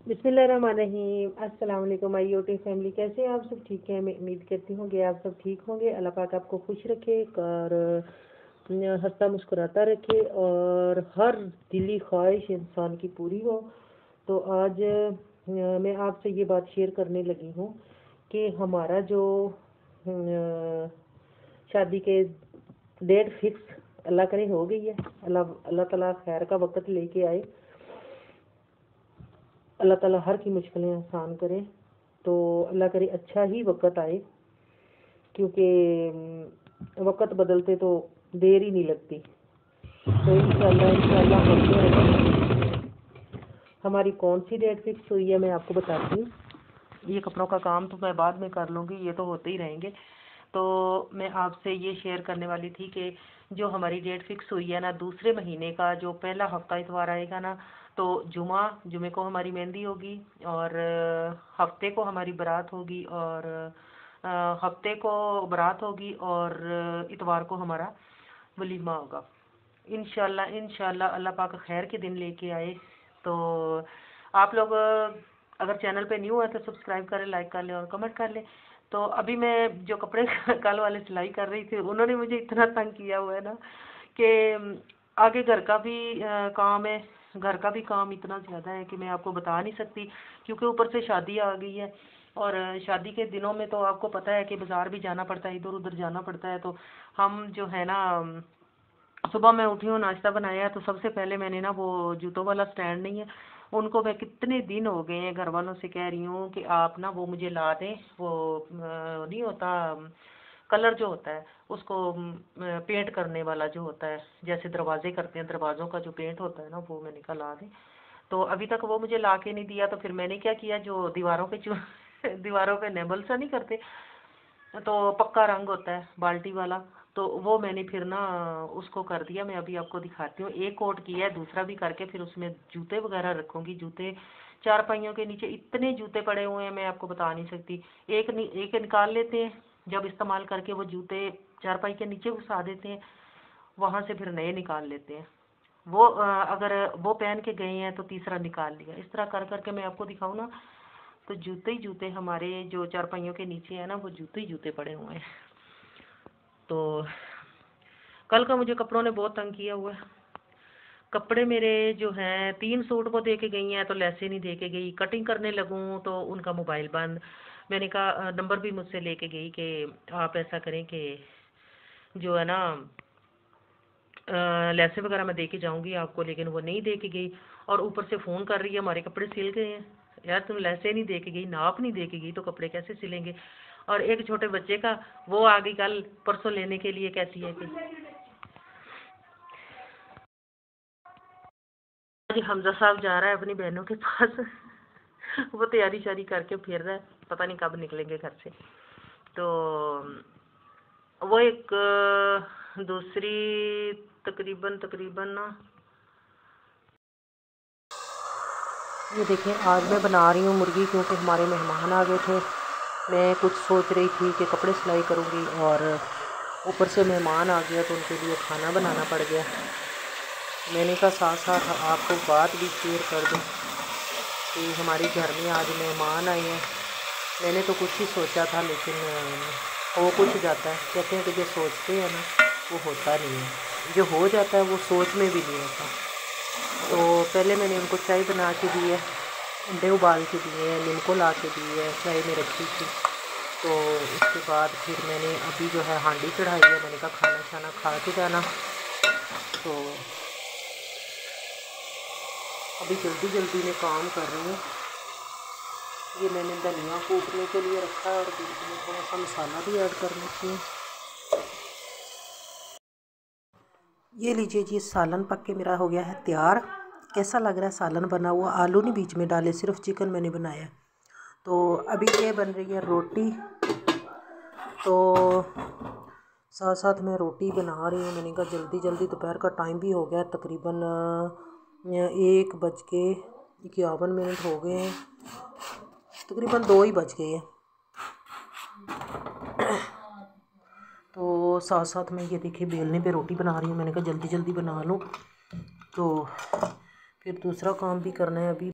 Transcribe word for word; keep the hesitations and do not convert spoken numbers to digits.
बिस्मिल्लाहिर्रहमानिर्रहीम। अस्सलाम वालेकुम माय यूट्यूब फैमिली, कैसे हैं आप सब? ठीक है, मैं उम्मीद करती हूँ कि आप सब ठीक होंगे। अल्लाह पाक आपको खुश रखे और हंसता मुस्कुराता रखे और हर दिली ख्वाहिश इंसान की पूरी हो। तो आज मैं आपसे ये बात शेयर करने लगी हूँ कि हमारा जो शादी के डेट फिक्स अल्लाह करे हो गई है। अल्लाह अल्लाह ताला खैर का वक्त लेके आए, अल्लाह ताला हर की मुश्किलें आसान करे। तो अल्लाह करे अच्छा ही वक्त आए, क्योंकि वक्त बदलते तो देर ही नहीं लगती। तो इंशाल्लाह इंशाल्लाह हम हमारी कौन सी डेट फिक्स हुई है मैं आपको बताती हूँ। ये कपड़ों का काम तो मैं बाद में कर लूँगी, ये तो होते ही रहेंगे। तो मैं आपसे ये शेयर करने वाली थी कि जो हमारी डेट फिक्स हुई है ना, दूसरे महीने का जो पहला हफ्ता इतवार आएगा ना, तो जुमा जुमे को हमारी मेहंदी होगी और हफ्ते को हमारी बारात होगी और हफ्ते को बारात होगी और इतवार को हमारा वलीमा होगा। इंशाल्लाह इंशाल्लाह अल्लाह पाक खैर के दिन लेके आए। तो आप लोग अगर चैनल पे न्यू है तो सब्सक्राइब करें, लाइक कर लें और कमेंट कर लें। तो अभी मैं जो कपड़े कल वाले सिलाई कर रही थी, उन्होंने मुझे इतना तंग किया हुआ है ना कि आगे घर का भी आ, काम है, घर का भी काम इतना ज़्यादा है कि मैं आपको बता नहीं सकती, क्योंकि ऊपर से शादी आ गई है। और शादी के दिनों में तो आपको पता है कि बाज़ार भी जाना पड़ता है, इधर उधर जाना पड़ता है। तो हम जो है ना, सुबह मैं उठी हूँ, नाश्ता बनाया, तो सबसे पहले मैंने ना वो जूतों वाला स्टैंड नहीं है, उनको मैं कितने दिन हो गए हैं घर वालों से कह रही हूँ कि आप ना वो मुझे ला दें। वो नहीं होता कलर जो होता है उसको पेंट करने वाला जो होता है, जैसे दरवाजे करते हैं, दरवाज़ों का जो पेंट होता है ना, वो मैंने कहा ला दें। तो अभी तक वो मुझे ला के नहीं दिया। तो फिर मैंने क्या किया, जो दीवारों पे चू दीवारों पे नेबल सा नहीं करते, तो पक्का रंग होता है बाल्टी वाला, तो वो मैंने फिर ना उसको कर दिया। मैं अभी आपको दिखाती हूँ, एक कोट किया है, दूसरा भी करके फिर उसमें जूते वगैरह रखूँगी। जूते चार पाइयों के नीचे इतने जूते पड़े हुए हैं, मैं आपको बता नहीं सकती। एक नि, एक निकाल लेते हैं, जब इस्तेमाल करके वो जूते चार पाई के नीचे घुसा देते हैं, वहाँ से फिर नए निकाल लेते हैं। वो अगर वो पहन के गए हैं तो तीसरा निकाल लिया। इस तरह कर करके मैं आपको दिखाऊँ ना, तो जूते ही जूते हमारे जो चारपाइयों के नीचे है ना, वो जूते ही जूते पड़े हुए हैं। तो कल का मुझे कपड़ों ने बहुत तंग किया हुआ है। कपड़े मेरे जो हैं, तीन सूट को दे के गई हैं तो लैसे नहीं दे के गई, कटिंग करने लगूँ तो उनका मोबाइल बंद। मैंने कहा, नंबर भी मुझसे लेके गई कि आप ऐसा करें कि जो है ना लैसे वगैरह मैं दे के जाऊँगी आपको, लेकिन वो नहीं दे के गई। और ऊपर से फ़ोन कर रही है, हमारे कपड़े सिल गए हैं। यार तुम लैसे नहीं दे के गई, नाप नहीं दे के गई, तो कपड़े कैसे सिलेंगे? और एक छोटे बच्चे का वो आ गई कल परसों लेने के लिए, कहती है कि आज हमजा साहब जा रहा है अपनी बहनों के पास। वो तैयारी शारी करके फिर रहा है, पता नहीं कब निकलेंगे घर से। तो वो एक दूसरी तकरीबन तकरीबन ना, ये देखें, आज मैं बना रही हूँ मुर्गी, क्योंकि हमारे मेहमान आ गए थे। मैं कुछ सोच रही थी कि कपड़े सिलाई करूँगी और ऊपर से मेहमान आ गया तो उनके लिए खाना बनाना पड़ गया। मैंने कहा साथ साथ आपको बात भी शेयर कर दूँ कि हमारे घर में आज मेहमान आए हैं। मैंने तो कुछ ही सोचा था, लेकिन हो कुछ जाता है। कहते हैं कि जो सोचते हैं ना वो होता नहीं है, जो हो जाता है वो सोच में भी नहीं होता। तो पहले मैंने उनको चाय बना के दी है, अंडे उबाल के दिए हैं, नींबू ला के दी है, चाय में रखी थी। तो उसके बाद फिर मैंने अभी जो है हांडी चढ़ाई है, मैंने कहा खाना शाना खा के जाना। तो अभी जल्दी जल्दी में काम कर रही हूँ। ये मैंने धनिया कूटने के लिए रखा है और बीच में थोड़ा सा मसाला भी ऐड कर लेती हूँ। ये लीजिए जी, सालन पक के मेरा हो गया है तैयार। कैसा लग रहा है सालन बना हुआ? आलू नहीं बीच में डाले, सिर्फ चिकन मैंने बनाया। तो अभी ये बन रही है रोटी, तो साथ साथ मैं रोटी बना रही हूँ। मैंने कहा जल्दी जल्दी, दोपहर का टाइम भी हो गया, तकरीबन एक बज के इक्यावन मिनट हो गए हैं, तकरीबन दो ही बज गए हैं। तो साथ साथ मैं ये देखिए बेलने पे रोटी बना रही हूँ। मैंने कहा जल्दी जल्दी बना लूँ, तो फिर दूसरा काम भी करना है। अभी